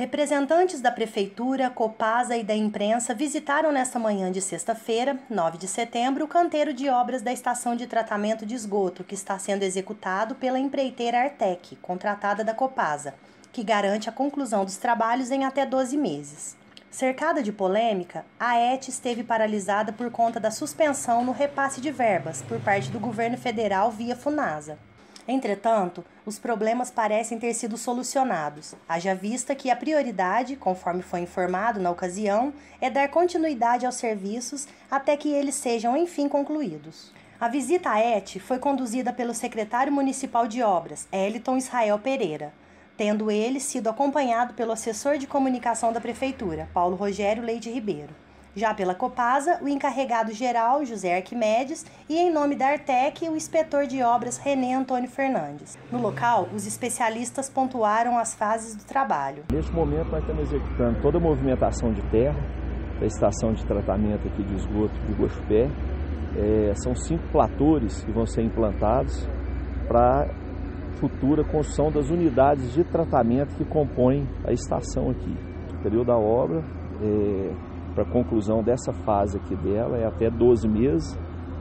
Representantes da Prefeitura, Copasa e da imprensa visitaram nesta manhã de sexta-feira, 9 de setembro, o canteiro de obras da estação de tratamento de esgoto que está sendo executado pela empreiteira Artec, contratada da Copasa, que garante a conclusão dos trabalhos em até 12 meses. Cercada de polêmica, a ET esteve paralisada por conta da suspensão no repasse de verbas por parte do governo federal via Funasa. Entretanto, os problemas parecem ter sido solucionados, haja vista que a prioridade, conforme foi informado na ocasião, é dar continuidade aos serviços até que eles sejam enfim concluídos. A visita à ET foi conduzida pelo secretário municipal de obras, Eliton Israel Pereira, tendo ele sido acompanhado pelo assessor de comunicação da Prefeitura, Paulo Rogério Leite Ribeiro. Já pela Copasa, o encarregado-geral, José Arquimedes, e em nome da Artec, o inspetor de obras, René Antônio Fernandes. No local, os especialistas pontuaram as fases do trabalho. Neste momento, nós estamos executando toda a movimentação de terra da estação de tratamento aqui de esgoto de Guaxupé. São 5 platores que vão ser implantados para futura construção das unidades de tratamento que compõem a estação aqui. O período da obra para a conclusão dessa fase aqui dela é até 12 meses,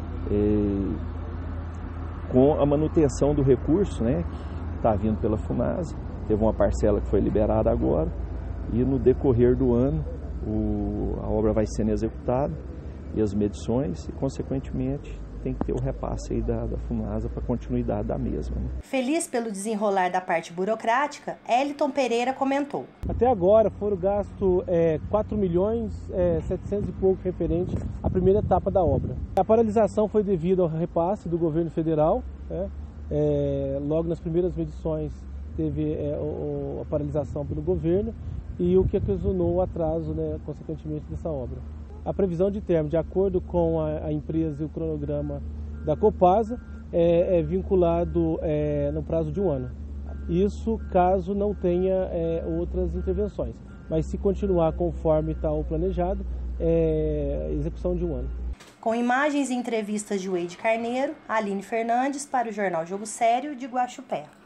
com a manutenção do recurso, né, que está vindo pela Funasa. Teve uma parcela que foi liberada agora e no decorrer do ano a obra vai sendo executada e as medições e, consequentemente, tem que ter o repasse aí da Funasa para a continuidade da mesma. Né? Feliz pelo desenrolar da parte burocrática, Eliton Pereira comentou. Até agora foram gastos 4 milhões 700 e pouco referente à primeira etapa da obra. A paralisação foi devido ao repasse do governo federal. Logo nas primeiras medições teve a paralisação pelo governo e o que ocasionou o atraso, né, consequentemente, dessa obra. A previsão de término, de acordo com a empresa e o cronograma da Copasa, é vinculado no prazo de 1 ano. Isso caso não tenha outras intervenções. Mas se continuar conforme está o planejado, execução de 1 ano. Com imagens e entrevistas de Weide Carneiro, Aline Fernandes para o Jornal Jogo Sério de Guaxupé.